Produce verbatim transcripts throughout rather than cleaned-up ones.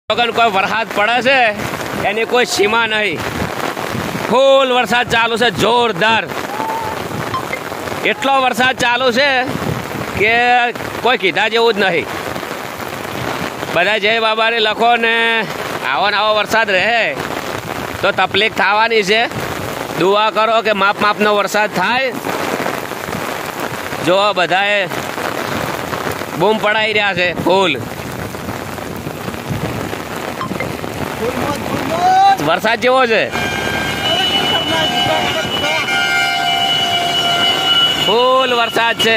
કોઈ વરસાદ પડે છે એની કોઈ સીમા નહીં. ફૂલ વરસાદ ચાલુ છે, જોરદાર. એટલો વરસાદ ચાલુ છે કે કોઈ કીધા જેવું જ નહીં. બધા જય બાબાને લખો ને આવો ને આવો વરસાદ રહે તો તકલીફ થવાની છે. દુઆ કરો કે માપ માપનો વરસાદ થાય. જો બધાએ બૂમ પડાઈ રહ્યા છે ફૂલ. વરસાદ જેવો છે, ફૂલ વરસાદ છે.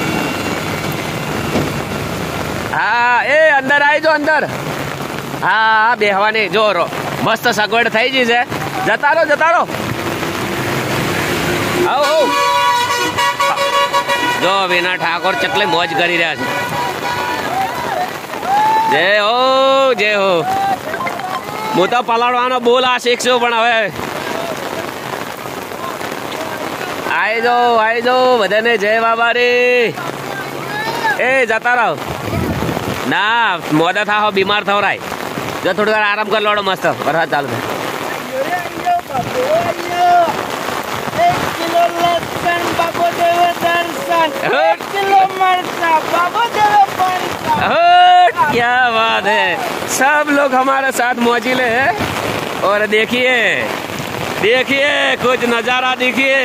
હા એ અંદર આવી જો અંદર. હા બેહવાની જો મસ્ત સગવડ થઈ ગઈ છે. જતા રહો જતા રહો. આવો જો વિના ઠાકોર ચકલી મોજ કરી રહ્યા છે. જય હો જય હો. હું તો પલાળવાનો બોલ આ શીખશું પણ હવે આઈ જો આઈ જો બધાને જય બાબા રે. એ જતા રહો ના મોડા થાવ બીમાર થવરાય. જો થોડી વાર આરામ કરી લોડો. મસ્ત વરસાદ ચાલુ છે. क्या बात है. सब लोग हमारे साथ मौजिले हैं और देखिए देखिए कुछ नजारा देखिए.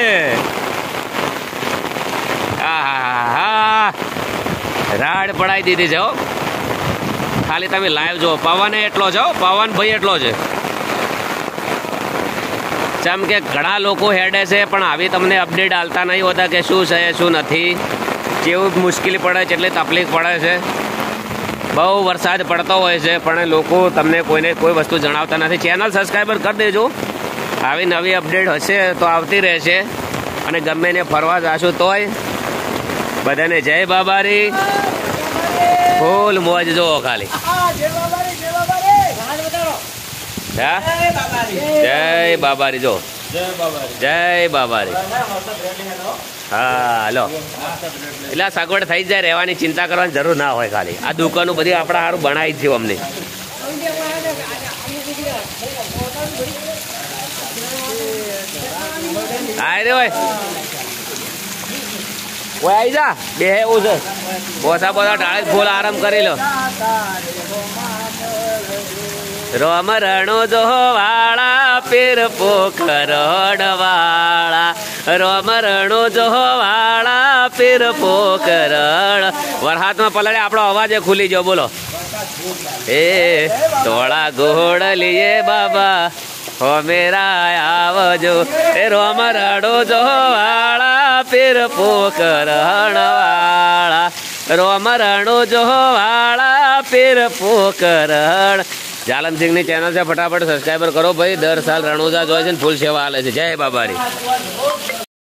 રાડ પડાઈ દીધી છે. ખાલી તમે લાઈવ જો. પવન એટલો છે, પવન ભાઈ એટલો છે. જેમ કે ઘણા લોકો હેડે છે પણ આવી તમને અપડેટ આલતા નહીં હોતા કે શું છે શું નથી, કેવું મુશ્કેલી પડે છે, એટલી તકલીફ પડે છે. બહુ વરસાદ પડતો હોય છે પણ લોકો તમને કોઈને કોઈ વસ્તુ જણાવતા નથી. ચેનલ સબસ્ક્રાઈબર કરી દેજો. આવી નવી અપડેટ હશે તો આવતી રહેશે. અને ગમે ને ફરવા જાશું તોય બધાને જય બાબારી. ફૂલ મોજ જો ખાલી. જય બાબારી જો. જય બાબારી. હા હલો. એટલે સગવડ થઈ જાય, રહેવાની ચિંતા કરવાની જરૂર ના હોય. ખાલી આ દુકાનો બધી આપણા સારું બનાવી જ છે અમને. હા રે હોય ઓય આવી જા. બે એવું છે બોસા બોસા ઢાળે ફૂલ આરામ કરી લો. રોમ રણો જો વાળા પીર પોખરણ વાળા. રોમ રણો જો વાળા પીર પોખરણ. વરસાદમાં પલળે આપણો અવાજ ખુલી ગયો. બોલો એ ધોળા ઘોડ લીએ બાબા હો મેરા આવજો. એ રોમ રણો જો વાળા પીર પોખરણ વાળા. રોમ રણો જો વાળા પીર પોખરણ. જાલમસિંહની ચેનલ છે, ફટાફટ સબસ્ક્રાઈબર કરો ભાઈ. દર સાલ રણોજા જોય છે ને ફૂલ સેવા હાલે છે. જય બાબારી.